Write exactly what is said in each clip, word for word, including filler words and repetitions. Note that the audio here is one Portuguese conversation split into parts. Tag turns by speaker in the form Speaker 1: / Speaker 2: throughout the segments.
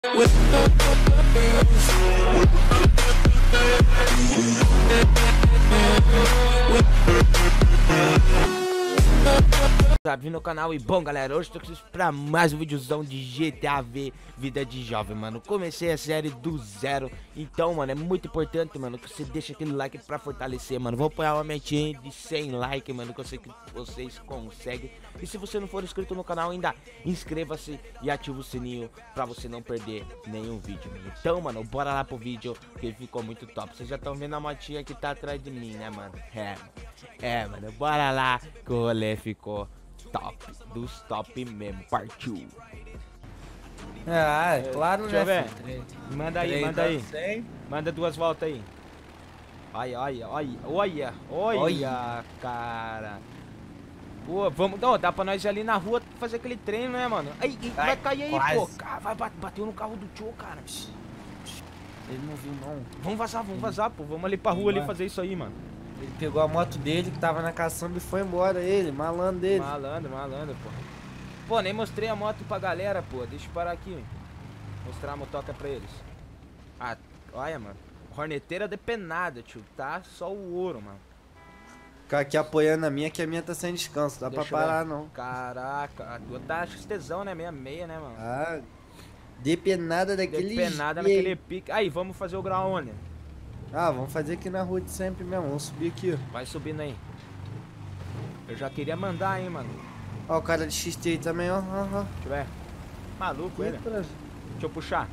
Speaker 1: Vindo no canal e bom galera, hoje tô aqui pra mais um videozão de G T A V Vida de Jovem, mano. Comecei a série do zero, então mano, é muito importante, mano, que você deixa aquele like pra fortalecer, mano. Vou apoiar uma metinha de cem likes, mano, que eu sei que vocês conseguem. E se você não for inscrito no canal ainda, inscreva-se e ativa o sininho pra você não perder nenhum vídeo, mano. Então mano, bora lá pro vídeo, que ficou muito top. Vocês já estão vendo a motinha que tá atrás de mim, né mano? É, é mano, bora lá que o rolê ficou top, dos top mesmo, partiu.
Speaker 2: Ah, é claro,
Speaker 1: deixa
Speaker 2: né?
Speaker 1: Eu ver. Manda aí, manda aí. cem. Manda duas voltas aí. Olha, olha, olha, olha, olha, cara. Pô, vamos, não, dá pra nós ir ali na rua fazer aquele treino, né, mano? Aí, vai, vai cair aí, quase. Pô. Cara, vai, bateu no carro do tio, cara.
Speaker 2: Ele não viu, não.
Speaker 1: Vamos vazar, vamos vazar, pô. Vamos ali pra rua ali fazer isso aí, mano.
Speaker 2: Ele pegou a moto dele que tava na caçamba e foi embora, ele, malandro dele.
Speaker 1: Malandro, malandro, pô. Pô, nem mostrei a moto pra galera, pô. Deixa eu parar aqui. Mostrar a motoca pra eles. Ah, olha, mano. Horneteira depenada, tio. Tá só o ouro, mano.
Speaker 2: Ficar aqui apoiando a minha, que a minha tá sem descanso. Dá
Speaker 1: Deixa
Speaker 2: pra parar, não.
Speaker 1: Caraca, a tua tá chistezão, né? Meia meia, né, mano?
Speaker 2: Ah, depenada daquele
Speaker 1: Depenada naquele pique. Aí, vamos fazer o grau onde?
Speaker 2: Ah, vamos fazer aqui na rua de sempre mesmo. Vamos subir aqui, ó.
Speaker 1: Vai subindo aí. Eu já queria mandar, hein, mano.
Speaker 2: Ó, o cara de X T aí também, ó. ó, ó.
Speaker 1: Deixa eu ver. Maluco ele. Deixa eu puxar.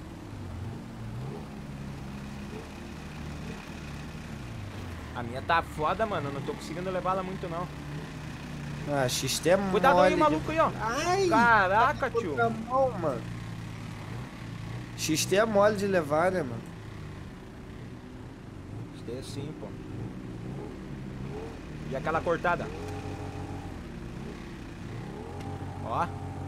Speaker 1: A minha tá foda, mano. Eu não tô conseguindo levá-la muito, não.
Speaker 2: Ah, X T é mole.
Speaker 1: Cuidado aí, maluco aí, ó.
Speaker 2: Ai,
Speaker 1: caraca, tio.
Speaker 2: Mão, mano. X T é mole de levar, né, mano?
Speaker 1: X T é sim, pô. E aquela cortada? Ó.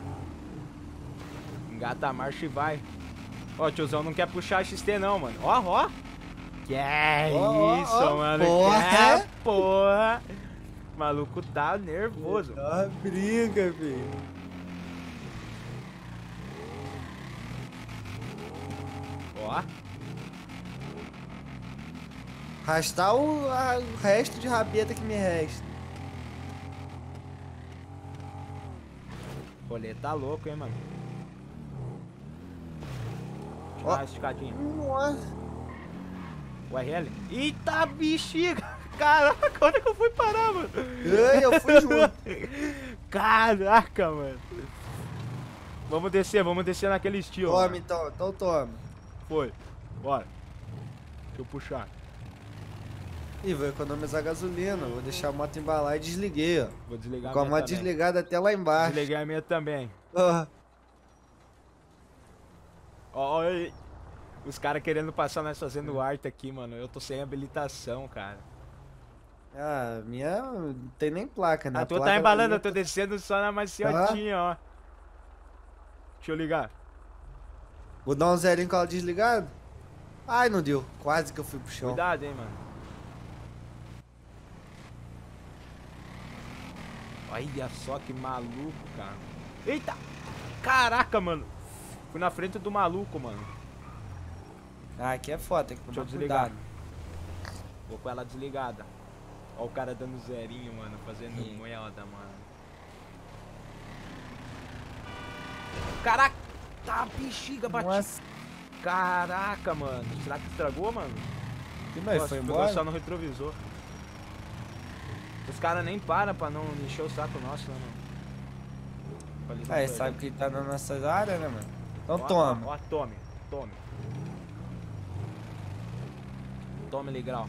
Speaker 1: Engata a marcha e vai. Ó, o tiozão não quer puxar X T não, mano. Ó, ó. Que é oh, isso, oh, mano.
Speaker 2: Porra.
Speaker 1: Que é, porra. O maluco tá nervoso.
Speaker 2: Tá briga, filho.
Speaker 1: Ó.
Speaker 2: Arrastar o, a, o resto de rabeta que me resta.
Speaker 1: O rolê tá louco, hein, mano. Deixa eu
Speaker 2: Ó.
Speaker 1: dar uma esticadinha.
Speaker 2: Nossa.
Speaker 1: O R L? Eita, bexiga! Caraca, onde é que eu fui parar, mano?
Speaker 2: Ei, eu fui junto.
Speaker 1: Caraca, mano. Vamos descer, vamos descer naquele estilo.
Speaker 2: Toma,
Speaker 1: mano.
Speaker 2: então, então toma.
Speaker 1: Foi, bora. Deixa eu puxar.
Speaker 2: Ih, vou economizar gasolina. Vou deixar a moto embalar e desliguei, ó.
Speaker 1: Vou desligar
Speaker 2: Com
Speaker 1: a
Speaker 2: a
Speaker 1: minha
Speaker 2: moto
Speaker 1: também.
Speaker 2: desligada até lá embaixo.
Speaker 1: Desliguei a minha também.
Speaker 2: Ó.
Speaker 1: Ó, os caras querendo passar nós fazendo arte aqui, mano. Eu tô sem habilitação, cara.
Speaker 2: Ah, minha não tem nem placa, né?
Speaker 1: A tua tá embalando, eu tô descendo só na maciotinha, ah. ó. Deixa eu ligar.
Speaker 2: Vou dar um zerinho com ela desligada. Ai, não deu. Quase que eu fui pro chão.
Speaker 1: Cuidado, hein, mano. Olha só que maluco, cara. Eita! Caraca, mano. Fui na frente do maluco, mano.
Speaker 2: Ah, aqui é foda, tem que
Speaker 1: Deixa eu
Speaker 2: tomar
Speaker 1: desligar.
Speaker 2: cuidado.
Speaker 1: Vou com ela desligada. Ó o cara dando zerinho, mano. Fazendo hum. moeda, mano. Caraca! Tá, bexiga, bati.
Speaker 2: Nossa.
Speaker 1: Caraca, mano. Será que estragou, mano?
Speaker 2: Que mais?
Speaker 1: Nossa,
Speaker 2: Foi
Speaker 1: pegou
Speaker 2: embora?
Speaker 1: só no retrovisor. Os caras nem param pra não encher o saco nosso, né, mano?
Speaker 2: Ah, ele sabe que ele tá nas nossas áreas, né, mano? Então
Speaker 1: ó,
Speaker 2: toma.
Speaker 1: Ó, ó, tome, tome. Tome, grau.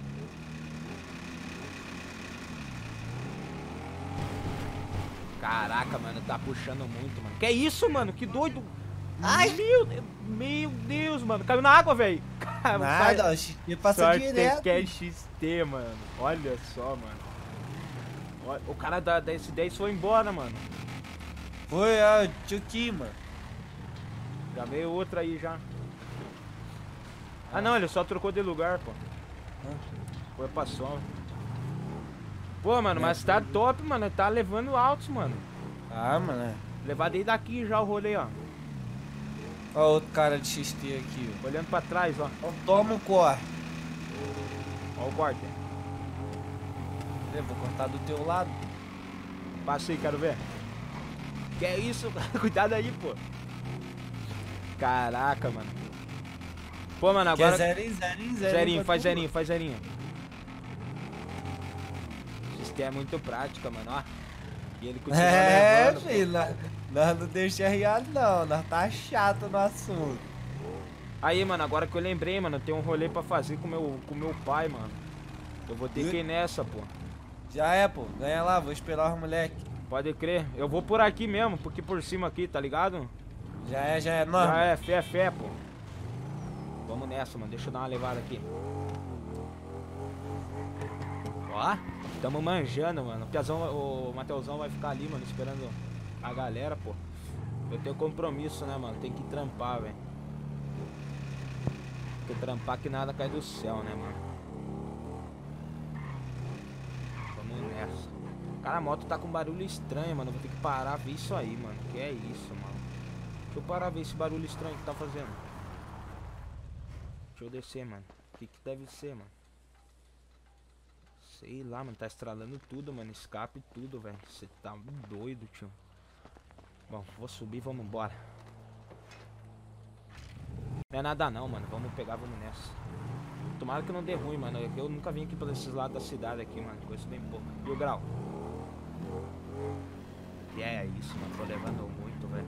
Speaker 1: Caraca, mano, tá puxando muito, mano. Que isso, mano? Que doido. Ai, meu Deus, meu Deus, mano. Caiu na água, velho.
Speaker 2: Nada, o X T passa direto.
Speaker 1: Que é X T, mano. Olha só, mano. Olha, o cara da, da S dez foi embora, mano.
Speaker 2: Foi, ó, Tchuki, mano.
Speaker 1: Já veio outra aí, já. Ah, não, ele só trocou de lugar, pô. Foi pra som. Pô, mano, mas tá top, mano. Tá levando altos, mano.
Speaker 2: Ah, mano.
Speaker 1: Levar desde daqui já o rolê, ó.
Speaker 2: Ó outro cara de X T aqui, ó.
Speaker 1: Olhando pra trás, ó.
Speaker 2: Então toma o corte.
Speaker 1: Ó o corte.
Speaker 2: Eu vou cortar do teu lado.
Speaker 1: Passei, quero ver. Que é isso? Cuidado aí, pô. Caraca, mano. Pô, mano, agora...
Speaker 2: Que é zerinho, zerinho, zerinho.
Speaker 1: Zerinho, faz zerinho, faz zerinho. Esse sistema é muito prática, mano, ó. E ele continua
Speaker 2: É,
Speaker 1: levando,
Speaker 2: filho, nós, nós não deixamos riado não, nós tá chato no assunto.
Speaker 1: Aí, mano, agora que eu lembrei, mano, tem um rolê pra fazer com meu, com meu pai, mano. Eu vou ter que ir nessa, pô.
Speaker 2: Já é, pô, ganha lá, vou esperar os moleque.
Speaker 1: Pode crer. Eu vou por aqui mesmo, porque por cima aqui, tá ligado?
Speaker 2: Já é, já é, normal.
Speaker 1: Já é, fé, fé, pô. Vamos nessa, mano, deixa eu dar uma levada aqui. Ó, tamo manjando, mano. O Piazão, o Mateusão vai ficar ali, mano, esperando a galera, pô. Eu tenho compromisso, né, mano? Tem que trampar, velho. Tem que trampar que nada cai do céu, né, mano? Vamos nessa. Cara, a moto tá com barulho estranho, mano. Vou ter que parar ver isso aí, mano. Que é isso, mano? Deixa eu parar ver esse barulho estranho que tá fazendo. Deixa eu descer, mano. O que que deve ser, mano? Sei lá, mano. Tá estralando tudo, mano. Escape tudo, velho. Você tá doido, tio. Bom, vou subir, vamos embora. Não é nada não, mano. Vamos pegar, vamos nessa. Tomara que não dê ruim, mano. Eu nunca vim aqui por esses lados da cidade aqui, mano. Conheço bem pouco. E o grau? E é isso, mano. Tô levando muito, velho.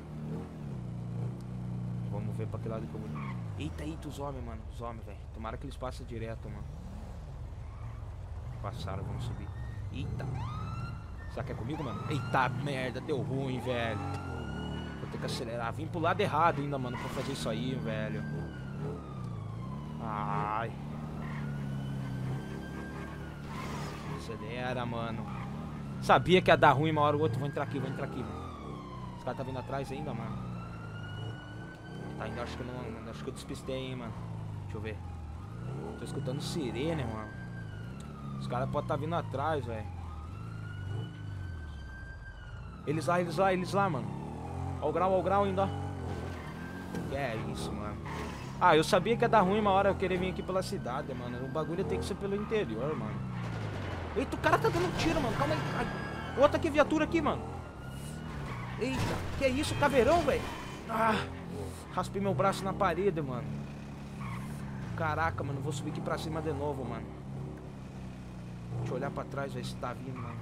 Speaker 1: Vamos ver pra que lado que eu vou. Eita, eita, os homens, mano. Os homens, velho. Tomara que eles passem direto, mano. Passaram, vamos subir. Eita. Será que é comigo, mano? Eita, merda. Deu ruim, velho. Vou ter que acelerar. Vim pro lado errado ainda, mano, pra fazer isso aí, velho. Ai. Acelera, mano. Sabia que ia dar ruim uma hora ou outra. Vou entrar aqui, vou entrar aqui, mano. Os caras tá vindo atrás ainda, mano. Tá ainda, acho que eu não. Acho que eu despistei, hein, mano. Deixa eu ver. Tô escutando sirene, mano. Os caras podem tá vindo atrás, velho. Eles lá, eles lá, eles lá, mano. Ó o grau, ó o grau ainda. Que é isso, mano. Ah, eu sabia que ia dar ruim uma hora eu querer vir aqui pela cidade, mano. O bagulho tem que ser pelo interior, mano. Eita, o cara tá dando tiro, mano. Calma aí. Ai. Outra aqui, viatura aqui, mano. Eita, que é isso, caveirão, velho. Ah, raspei meu braço na parede, mano. Caraca, mano. Vou subir aqui pra cima de novo, mano. Deixa eu olhar pra trás, ver se tá vindo, mano.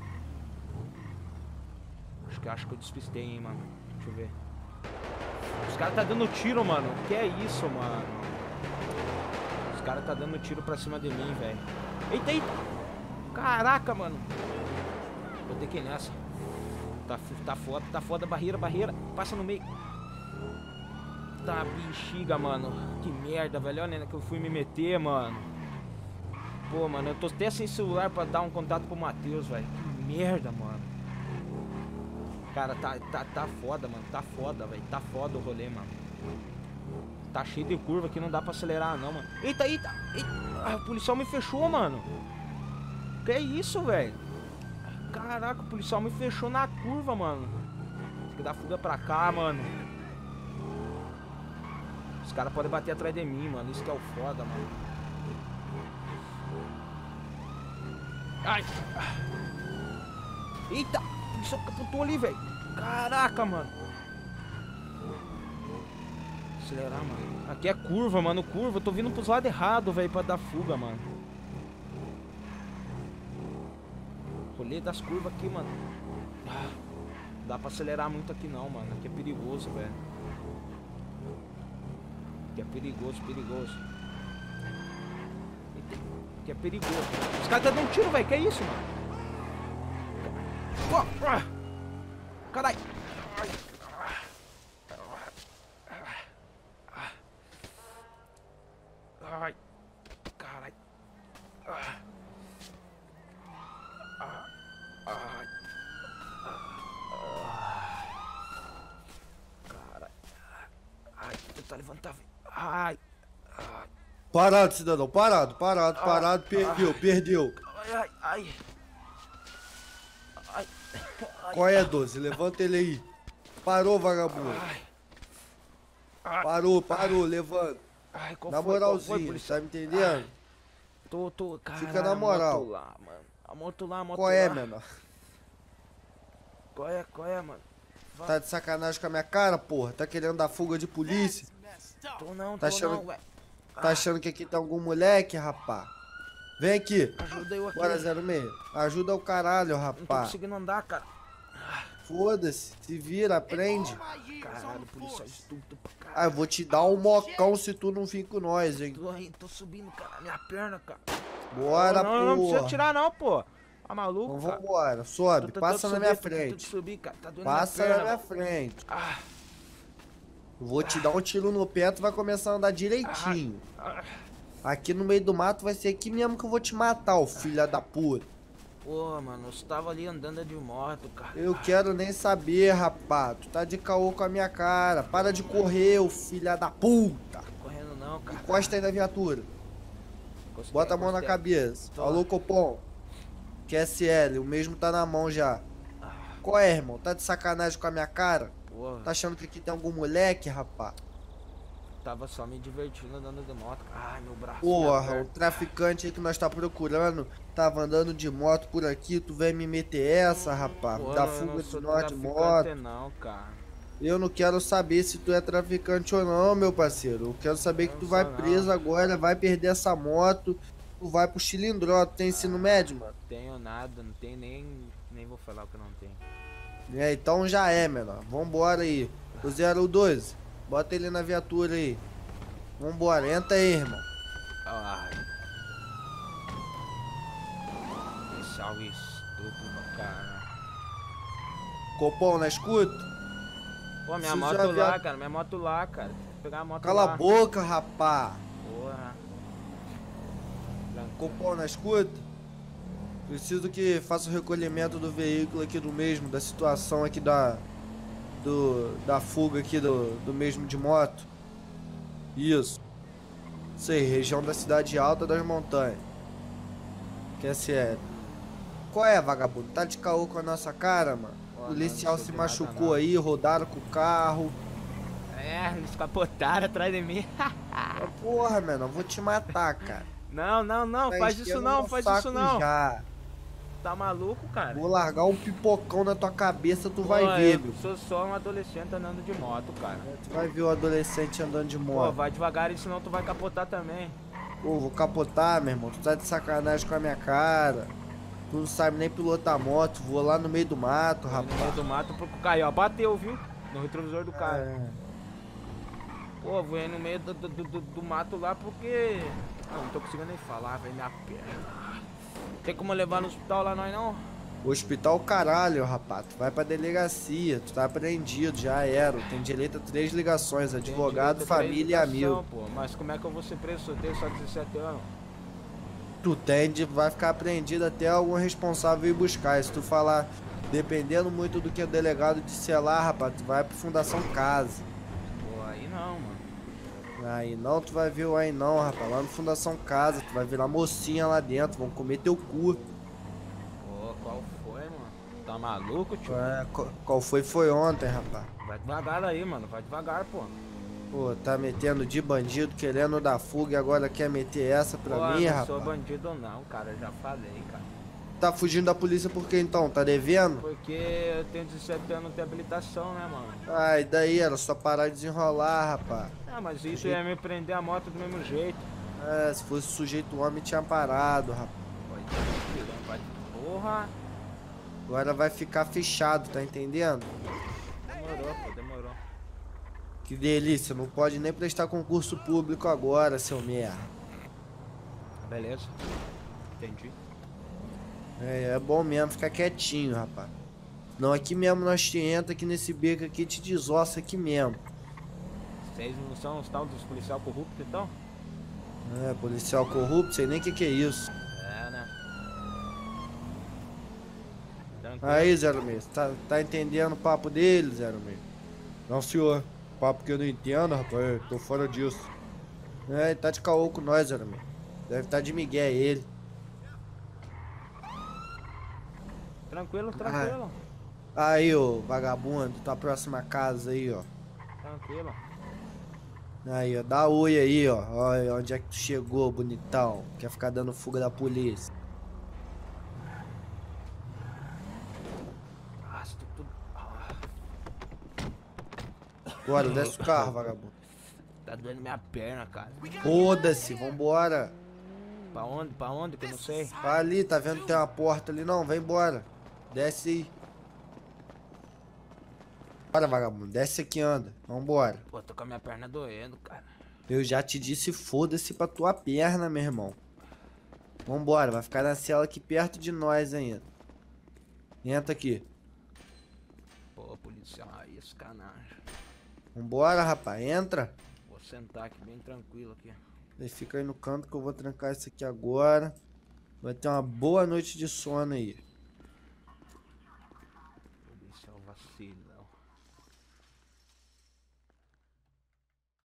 Speaker 1: Acho que, acho que eu despistei, hein, mano. Deixa eu ver. Os caras tá dando tiro, mano. Que é isso, mano? Os caras tá dando tiro pra cima de mim, velho. Eita, eita. Caraca, mano. Vou ter que ir nessa. Tá, tá foda, tá foda. Barreira, barreira. Passa no meio. Tá bexiga, mano. Que merda, velho. Olha, né, que eu fui me meter, mano. Pô, mano, eu tô até sem celular pra dar um contato pro Matheus, velho. Que merda, mano. Cara, tá, tá, tá foda, mano. Tá foda, velho. Tá foda o rolê, mano. Tá cheio de curva aqui, não dá pra acelerar, não, mano. Eita, eita, eita. Ah, o policial me fechou, mano. Que é isso, velho? Caraca, o policial me fechou na curva, mano. Tem que dar fuga pra cá, mano. Os caras podem bater atrás de mim, mano. Isso que é o foda, mano. Ai. Eita, o policial capotou ali, velho. Caraca, mano. Acelerar, mano. Aqui é curva, mano. Curva. Eu tô vindo pros lados errados, velho, pra dar fuga, mano. Rolê das curvas aqui, mano. Ah, não dá pra acelerar muito aqui não, mano. Aqui é perigoso, velho. Aqui é perigoso, perigoso. Aqui é perigoso. Os caras tá dando um tiro, velho. Que é isso, mano? Oh, ah. Caralho. Ai. Caralho. Ah. Ai. Caralho. Ai, vou tentar levantar. Ai. Ai.
Speaker 2: Parado, cidadão. Parado, parado, parado. Perdeu, perdeu.
Speaker 1: Ai, ai, ai. Ai.
Speaker 2: Qual é, doze? Levanta ele aí. Parou, vagabundo.
Speaker 1: Ai. Ah,
Speaker 2: Parou, parou, levanta.
Speaker 1: ai, qual
Speaker 2: Na
Speaker 1: foi, qual foi,
Speaker 2: moralzinha,
Speaker 1: policial?
Speaker 2: tá me entendendo?
Speaker 1: Tô, tô, caralho,
Speaker 2: Fica na moral.
Speaker 1: A moto lá, mano. A moto lá, a moto
Speaker 2: Qual é,
Speaker 1: lá.
Speaker 2: menor?
Speaker 1: Qual é, qual é, mano? Vai.
Speaker 2: Tá de sacanagem com a minha cara, porra? Tá querendo dar fuga de polícia?
Speaker 1: Tô não,
Speaker 2: Tá
Speaker 1: tô
Speaker 2: achando-
Speaker 1: não, velho.
Speaker 2: Tá achando que aqui tem algum moleque, rapá? Vem aqui.
Speaker 1: Ajuda eu aqui.
Speaker 2: Bora, zero seis. Ajuda o caralho,
Speaker 1: Não tô
Speaker 2: rapá.
Speaker 1: conseguindo andar, cara.
Speaker 2: Foda-se. Se vira, aprende.
Speaker 1: Caralho, policial estúpido pra caralho.
Speaker 2: Ah, eu vou te dar um mocão se tu não vir com nós, hein?
Speaker 1: Tô, aí, tô subindo, cara. Minha perna, cara.
Speaker 2: Bora,
Speaker 1: não, não, não precisa
Speaker 2: porra.
Speaker 1: tirar não, pô. Tá maluco,
Speaker 2: Então
Speaker 1: cara?
Speaker 2: vambora. Sobe,
Speaker 1: Tô tentando
Speaker 2: passa na
Speaker 1: subir,
Speaker 2: minha
Speaker 1: tô tentando
Speaker 2: frente.
Speaker 1: subir, cara. Tá doendo
Speaker 2: Passa
Speaker 1: minha
Speaker 2: na
Speaker 1: perna.
Speaker 2: minha frente.
Speaker 1: Ah,
Speaker 2: Eu vou te dar um tiro no pé, tu vai começar a andar direitinho.
Speaker 1: ah.
Speaker 2: Aqui no meio do mato vai ser aqui mesmo que eu vou te matar, ô filha da puta.
Speaker 1: Pô, mano, você tava ali andando de moto, cara.
Speaker 2: Eu quero nem saber, rapá. Tu tá de caô com a minha cara. Para de correr, ô filha da puta.
Speaker 1: Correndo não, cara.
Speaker 2: Encosta aí na viatura.
Speaker 1: Encostei,
Speaker 2: Bota a mão na
Speaker 1: encostei.
Speaker 2: cabeça.
Speaker 1: Tô.
Speaker 2: Alô, Copom. Q S L, o mesmo tá na mão já. Qual é, irmão? Tá de sacanagem com a minha cara?
Speaker 1: Porra,
Speaker 2: Tá achando que aqui tem algum moleque, rapá?
Speaker 1: tava só me divertindo andando de moto. Ai, meu braço.
Speaker 2: Porra,
Speaker 1: minha
Speaker 2: o
Speaker 1: perna.
Speaker 2: traficante aí que nós tá procurando tava andando de moto por aqui, tu vem me meter essa, rapá?
Speaker 1: Pô,
Speaker 2: Dá
Speaker 1: não, eu
Speaker 2: fuga
Speaker 1: não
Speaker 2: de
Speaker 1: sou
Speaker 2: nós de
Speaker 1: traficante
Speaker 2: moto.
Speaker 1: não, cara.
Speaker 2: Eu não quero saber se tu é traficante ou não, meu parceiro. Eu quero saber
Speaker 1: Eu
Speaker 2: que
Speaker 1: não
Speaker 2: tu vai
Speaker 1: sou, não.
Speaker 2: preso agora, vai perder essa moto, tu vai pro Chilindró. Tu tem ensino médio, mano?
Speaker 1: Tenho nada, não tenho nem. Nem vou falar o que eu não tenho.
Speaker 2: É, então já é, menor. Vambora aí. O zero doze, bota ele na viatura aí. Vambora, entra aí, irmão.
Speaker 1: Ai. Policial estúpido, cara.
Speaker 2: Copom, na escuta?
Speaker 1: Pô, minha
Speaker 2: Preciso
Speaker 1: moto
Speaker 2: já
Speaker 1: lá,
Speaker 2: via-
Speaker 1: cara. Minha moto lá, cara. Tem que pegar a moto
Speaker 2: Cala
Speaker 1: lá.
Speaker 2: a boca, rapá.
Speaker 1: Porra. Tranquilo.
Speaker 2: Copom, na escuta? Preciso que faça o recolhimento do veículo aqui do mesmo, da situação aqui da... Do, da fuga aqui do, do mesmo de moto. Isso. Sei, região da cidade alta das montanhas. Que é sério. Qual é, vagabundo? Tá de caô com a nossa cara, mano?
Speaker 1: Pô,
Speaker 2: O
Speaker 1: não,
Speaker 2: policial
Speaker 1: não
Speaker 2: se
Speaker 1: subi nada,
Speaker 2: machucou
Speaker 1: não.
Speaker 2: aí, rodaram com o carro.
Speaker 1: É, eles capotaram atrás de mim.
Speaker 2: Ah, porra, mano, eu vou te matar, cara.
Speaker 1: Não, não, não,
Speaker 2: Tá
Speaker 1: faz isso
Speaker 2: enchendo
Speaker 1: não,
Speaker 2: meu
Speaker 1: faz
Speaker 2: saco
Speaker 1: isso não.
Speaker 2: Já.
Speaker 1: Tá maluco, cara?
Speaker 2: Vou largar um pipocão na tua cabeça, tu vai
Speaker 1: Pô,
Speaker 2: ver,
Speaker 1: eu
Speaker 2: meu.
Speaker 1: sou só um adolescente andando de moto, cara.
Speaker 2: Tu vai ver o adolescente andando de
Speaker 1: Pô,
Speaker 2: moto.
Speaker 1: vai devagar aí, senão tu vai capotar também.
Speaker 2: Pô, vou capotar, meu irmão. Tu tá de sacanagem com a minha cara. Tu não sabe nem pilotar moto. Vou lá no meio do mato,
Speaker 1: No meio
Speaker 2: rapaz.
Speaker 1: do mato, pro caiu, ó, bateu, viu? No retrovisor do carro.
Speaker 2: É.
Speaker 1: Pô, vou ir no meio do, do, do, do mato lá porque... Não, não tô conseguindo nem falar, velho, minha perna. Tem como levar no hospital lá, nós não?
Speaker 2: Hospital caralho, rapaz. Tu vai pra delegacia. Tu tá apreendido, já era. Tem direito a três ligações.
Speaker 1: Tem
Speaker 2: Advogado,
Speaker 1: direito a três
Speaker 2: família e
Speaker 1: ligação,
Speaker 2: amigo.
Speaker 1: Pô, mas como é que eu vou ser preso? Eu tenho só dezessete anos.
Speaker 2: Tu tem, de- vai ficar apreendido até algum responsável ir buscar. E se tu falar, dependendo muito do que o delegado disser lá, rapaz, tu vai pro Fundação Casa.
Speaker 1: Pô, aí não, mano.
Speaker 2: Aí não, tu vai ver o aí não, rapaz. Lá no Fundação Casa, tu vai virar mocinha lá dentro. Vão comer teu cu.
Speaker 1: Pô, qual foi, mano? Tá maluco, tio?
Speaker 2: É, qual- qual foi, foi ontem, rapaz.
Speaker 1: Vai devagar aí, mano. Vai devagar, pô.
Speaker 2: Pô, tá metendo de bandido, querendo dar fuga e agora quer meter essa pra
Speaker 1: Pô,
Speaker 2: mim,
Speaker 1: eu não
Speaker 2: rapaz.
Speaker 1: sou bandido não, cara. Eu já falei, cara.
Speaker 2: Tá fugindo da polícia por quê então? Tá devendo?
Speaker 1: Porque eu tenho dezessete anos, não tenho habilitação, né, mano?
Speaker 2: Ah, e daí? Era só parar de desenrolar, rapaz.
Speaker 1: Ah, mas isso ia me prender a moto do mesmo jeito.
Speaker 2: É, se fosse sujeito homem tinha parado, rapaz.
Speaker 1: Pode tranquilo, vai. Porra.
Speaker 2: Agora vai ficar fechado, tá entendendo?
Speaker 1: Demorou, pô, demorou.
Speaker 2: Que delícia, não pode nem prestar concurso público agora, seu merda.
Speaker 1: Beleza. Entendi.
Speaker 2: É, é bom mesmo ficar quietinho, rapaz. Não, aqui mesmo nós te entra aqui nesse beco aqui, te desossa aqui mesmo.
Speaker 1: Vocês não são os tal dos policial corruptos, então?
Speaker 2: É, policial corrupto, sei nem o que que é isso.
Speaker 1: É, né? Tranquilo.
Speaker 2: Aí, zero seis, tá, tá entendendo o papo dele, zero seis? Não, senhor. Papo que eu não entendo, rapaz, eu tô fora disso. É, ele tá de caô com nós, zero seis. Deve estar de migué ele.
Speaker 1: Tranquilo, tranquilo.
Speaker 2: Aí, ô vagabundo, tua próxima casa aí, ó.
Speaker 1: Tranquilo.
Speaker 2: Aí, ó, dá oi aí, ó. Olha onde é que tu chegou, bonitão. Quer ficar dando fuga da polícia.
Speaker 1: Nossa, tô tudo... Ah,
Speaker 2: Bora, desce o carro, vagabundo.
Speaker 1: tá doendo minha perna, cara.
Speaker 2: Foda-se, vambora.
Speaker 1: Pra onde? Pra onde? Que eu não sei.
Speaker 2: Vai ali, tá vendo que tem uma porta ali? Não, vem embora. Desce aí. Bora, vagabundo. Desce aqui, anda. Vambora.
Speaker 1: Pô, tô com a minha perna doendo, cara.
Speaker 2: Eu já te disse, foda-se pra tua perna, meu irmão. Vambora, vai ficar na cela aqui perto de nós ainda. Entra aqui.
Speaker 1: Pô, policial, aí, sacanagem.
Speaker 2: Vambora, rapaz, entra.
Speaker 1: Vou sentar aqui bem tranquilo aqui.
Speaker 2: Aí fica aí no canto que eu vou trancar isso aqui agora. Vai ter uma boa noite de sono aí.